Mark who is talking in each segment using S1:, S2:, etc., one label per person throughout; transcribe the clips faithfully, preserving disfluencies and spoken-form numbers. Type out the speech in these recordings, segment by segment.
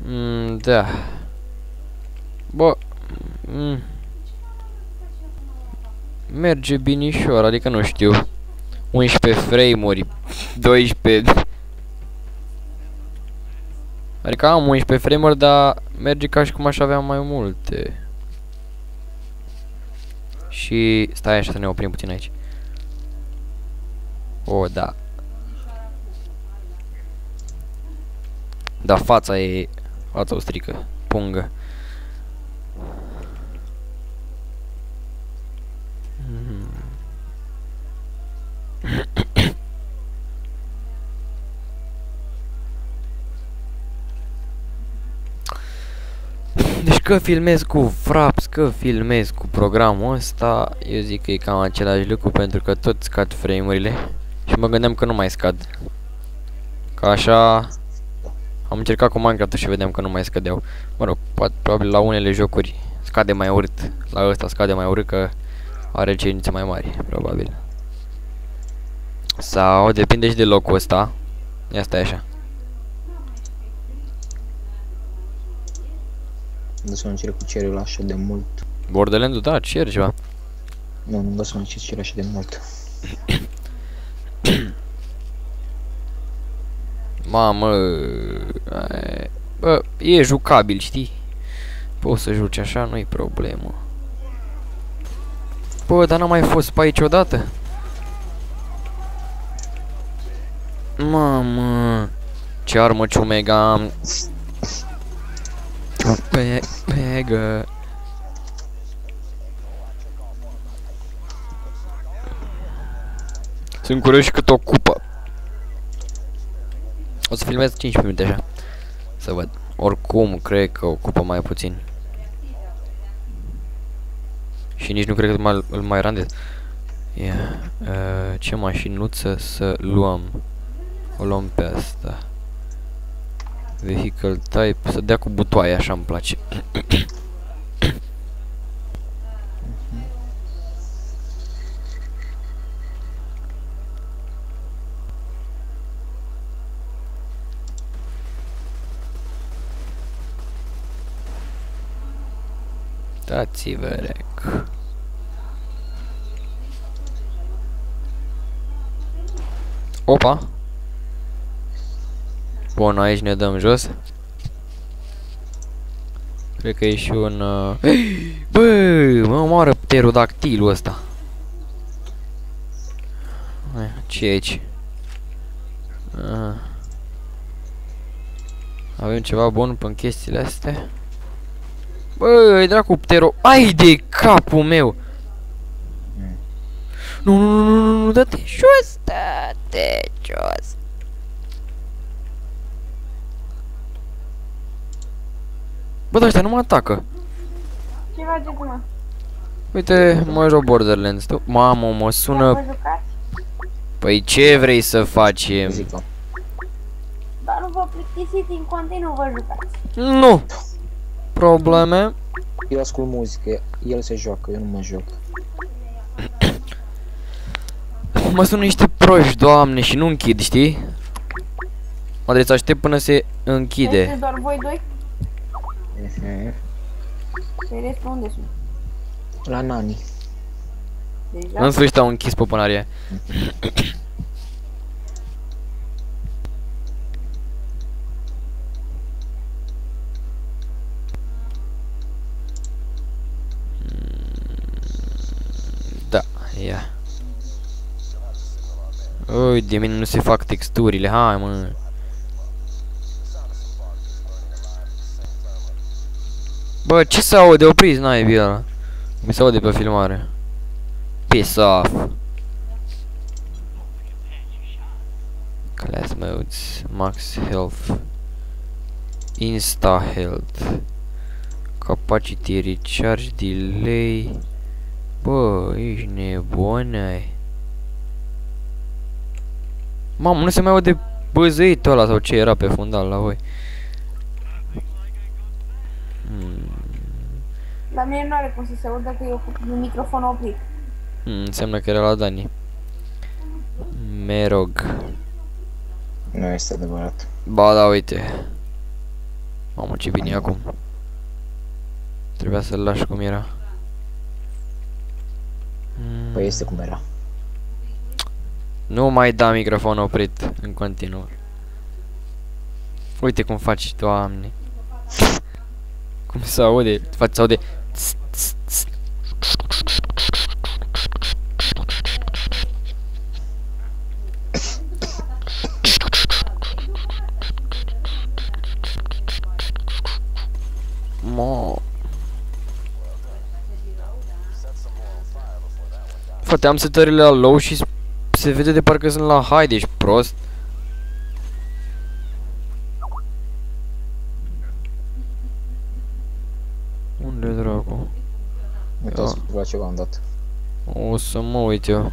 S1: Mm, da. Bă. Mm. Merge binișor, adică nu știu. unsprezece frame-uri, doisprezece. Adică am unsprezece frame-uri, dar merge ca și cum aș avea mai multe. Și stai așa să ne oprim puțin aici. O, da. Da, fața e... Fața o strică. Pungă. Mm. Deci că filmez cu Fraps, că filmez cu programul ăsta, eu zic că e cam același lucru pentru că tot scad frame-urile și mă gândeam că nu mai scad. Ca așa am încercat cu Minecraft și vedeam că nu mai scădeau. Mă rog, poate, probabil la unele jocuri scade mai urât, la ăsta scade mai urât că are cerințe mai mari, probabil. Sau depinde și de locul ăsta. Ia stai așa.
S2: Nu să mă încerc cu cerul așa de mult.
S1: Borderlands-ul, da, cer ceva.
S2: Nu, nu vreau să mă încerc cerul așa de mult.
S1: Mamă, bă, e jucabil, știi? Poți să joci așa, nu-i problemă. Bă, dar n-am mai fost pe aici odată? Mamă, ce armă ciumega am. Pe, pegă. Sunt curios cât ocupă. O să filmez cinci minute așa. Să văd. Oricum, cred că ocupă mai puțin. Și nici nu cred că mai, îl mai randez. Yeah. Uh, ce mașinuță să luăm? O luăm pe asta. Vehicle type. Să dea cu butoaie, așa îmi place. Dați-vă rec. Opa. Bun, aici ne dăm jos. Cred că e și un... Uh... Bă, mă omoară pterodactilul ăsta. Ce e aici? Uh. Avem ceva bun pe chestiile astea? Băi, dracu, ptero... Ai de capul meu! Nu, nu, nu, nu, nu, dă-te jos, dă-te jos! Bă, dar ăștia nu mă atacă!
S3: Ce faceți, mă?
S1: Uite, mă joc Borderlands, tu? Mamă, mă sună...
S3: Vă jucați?
S1: Păi ce vrei să facem?
S3: Dar nu vă plictisiți în continuu, vă jucați.
S1: Nu! Probleme?
S2: Eu ascult muzică, el se joacă, eu nu mă joc.
S1: Mă sună niște proști, doamne, și nu închid, știi? Mă trebuie să aștept până se închide.
S3: Este doar voi doi?
S2: Mhm.
S3: Pe restul unde sunt?
S2: La Nani.
S3: Deja?
S1: În sfârșit au închis popularia. Da, ia. Ui, de mine nu se fac texturile, hai mă. Bă, ce se aude? Opriți naibii ăla. Mi se aude pe filmare. Piss off. Class modes, max health, insta health, capacity recharge delay. Bă, ești nebun ai. Mamă, nu se mai aude băzăitul ăla sau ce era pe fundal la voi. Hmm.
S3: La mine nu are cum să se audă că eu cu microfonul oprit.
S1: Hmm, înseamnă că era la Dani. Merog.
S2: Nu este adevărat.
S1: Ba da, uite. Mamă, ce bine e acum. Trebuia să-l lași cum era. Mm.
S2: Păi este cum era.
S1: Nu mai da microfon oprit în continuu. Uite cum faci, Doamne. Cum se aude, faci se aude. Tss, tss, tss. Mo. Frate, am setările la low și se vede de parcă sunt la high, deci prost. Unde dracu?
S2: Uitați la ce v-am dat.
S1: O să mă uit eu.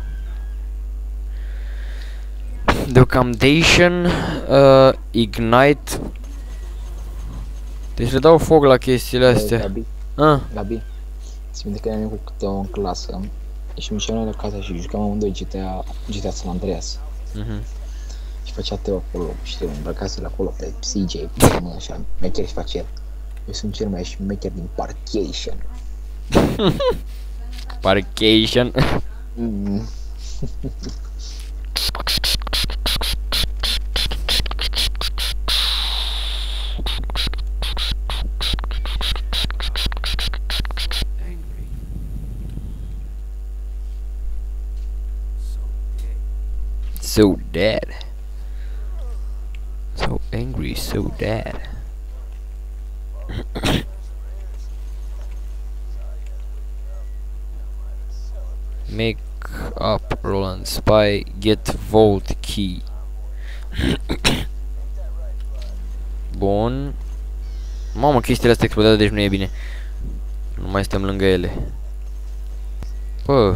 S1: Deocamdation, uh, Ignite. Deci le dau foc la chestiile astea.
S2: Gabi,
S1: Ah,
S2: Gabi, ți minte că ne-am cu câteva în clasă și mi noi la casa și jucam amândoi G T A, G T A San Andreas.
S1: mhm.
S2: Și făcea Teo acolo și te îmbrăcase acolo pe C J, pe mână așa, mecher și face el. Eu sunt cel mai șmecher din Parkation.
S1: Parkation.
S2: Mm.
S1: So dead. So angry, so dead. Make up Roland Spy, get vault key. Bun. Mamă, chestiile astea explodează, deci nu e bine. Nu mai stăm lângă ele. Bă.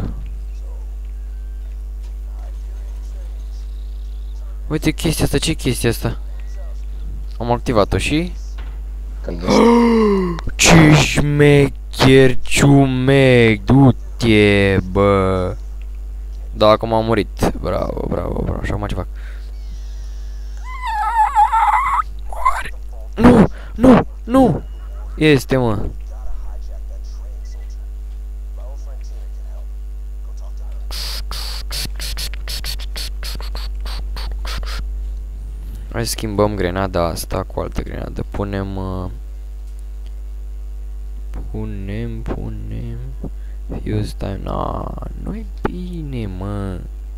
S1: Uite chestia asta, ce chestia asta? Am activat-o și...
S2: Că
S1: Ce șmecher, ciumec, du-te, bă. Da, acum am murit. Bravo, bravo, bravo. Și acum ce fac? Nu, nu, nu. Este, mă. Hai să schimbăm grenada asta cu altă grenadă. Punem... Uh, punem, punem... Fuse time... Na, nu-i bine, mă.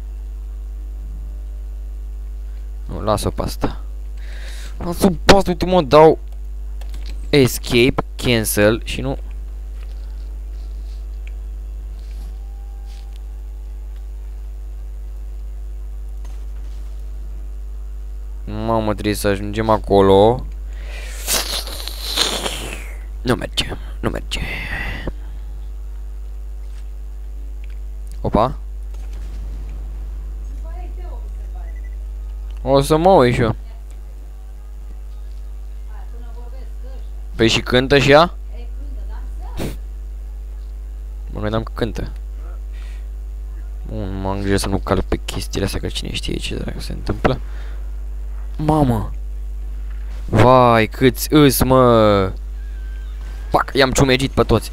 S1: Nu, las-o pe asta. Las-o pe asta, uite, mă, dau... Escape, cancel și nu... Mamă, trebuie să ajungem acolo. Nu merge, nu merge. Opa. O să mă uit și eu. Păi și cântă și ea? Mă gândeam că cântă. Bun, m-am grijă să nu calc pe chestiile astea, că cine știe ce dracu se întâmplă. Mamă! Vai, câți îs, mă! Pac, i-am ciumegit pe toți.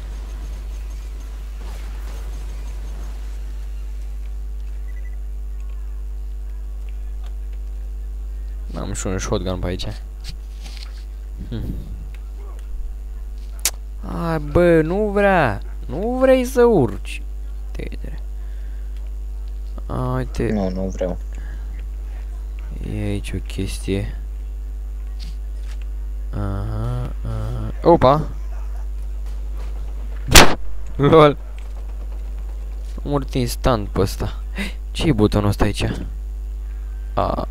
S1: Am și un shotgun pe aici. Hm. Ai, bă, nu vrea! Nu vrei să urci! Te-ai. Uite.
S2: Nu, nu vreau.
S1: E aici o chestie. Aha, aha. Opa! Lol! Am murit instant pe ăsta. Ce e butonul ăsta aici? A.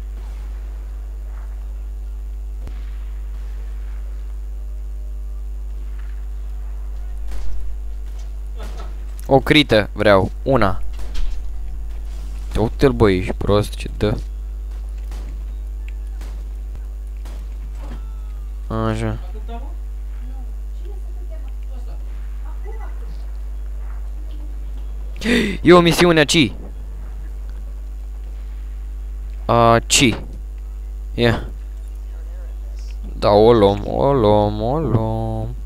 S1: O crită vreau, una. Uite-l, băi, ești prost, ce dă. Așa. E o misiune aici. A, ci. Ia. Da, o luăm, o luăm, o luăm.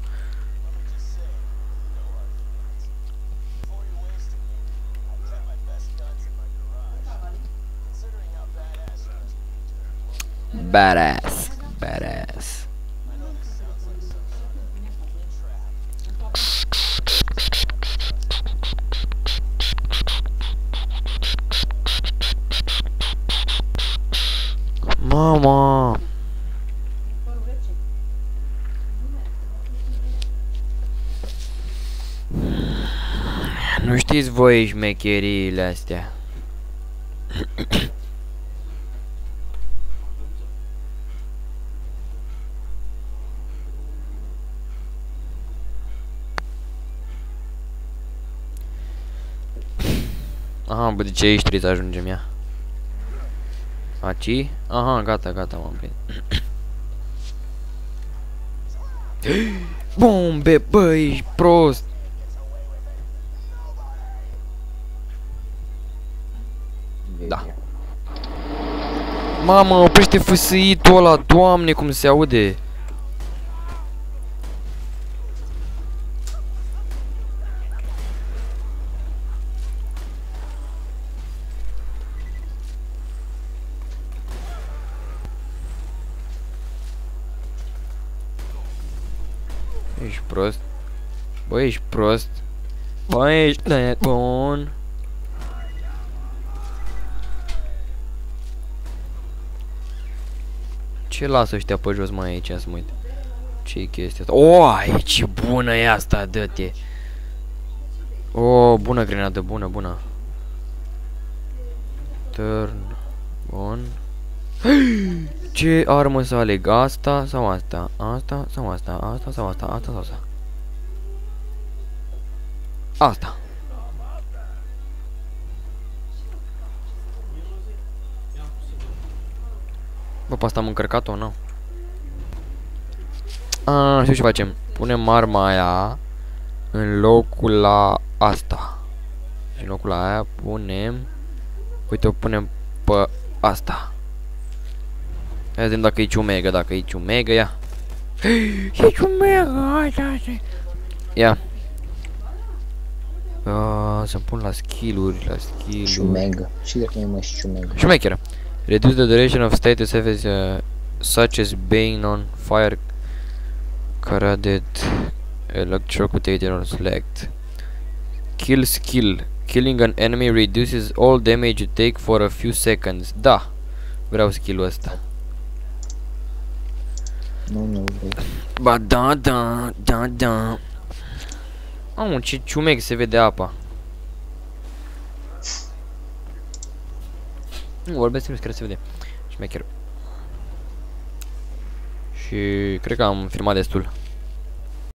S1: Badass, badass. Mama. Nu știți voi șmecheriile astea. Aha, bă, de ce aici trebuie să ajungem, ia? Aici? Aha, gata, gata, m-am prins. Bombe, bă, ești prost! Da. Mamă, oprește F S I-ul ăla, doamne, cum se aude! Ești prost? Bă, ești prost? Bă, ești nebun? Ce lasă ăștia pe jos mai aici, să mă uit? Ce-i chestia asta? O, ai, ce bună e asta, dă-te! O, bună grenadă, bună, bună. Turn on. Ce armă să aleg? Asta sau asta? Asta sau asta? Asta sau asta? Asta sau asta? Asta. Bă, pe asta am încărcat-o, nu? A, știu ce facem. Punem arma aia în locul la asta. Și în locul la aia punem... Uite, o punem pe asta. Hai să vedem dacă e ciumegă, dacă e ciumegă, ia. E ciumegă, hai, hai, hai. Ia. Uh, să-mi pun la skill-uri, la skill-uri.
S2: Ciumegă. Și dacă nu mai și ciumegă.
S1: Șmecheră. Reduce the duration of status effects uh, such as being on fire, corroded, electrocuted or select. Kill skill. Killing an enemy reduces all damage you take for a few seconds. Da. Vreau skill-ul ăsta.
S2: Nu, nu vrei.
S1: Ba da, da, da, da. Mamă, ce ciumeg se vede apa. Nu, vorbesc serios, cred că se vede. Șmecher. Și cred că am filmat destul.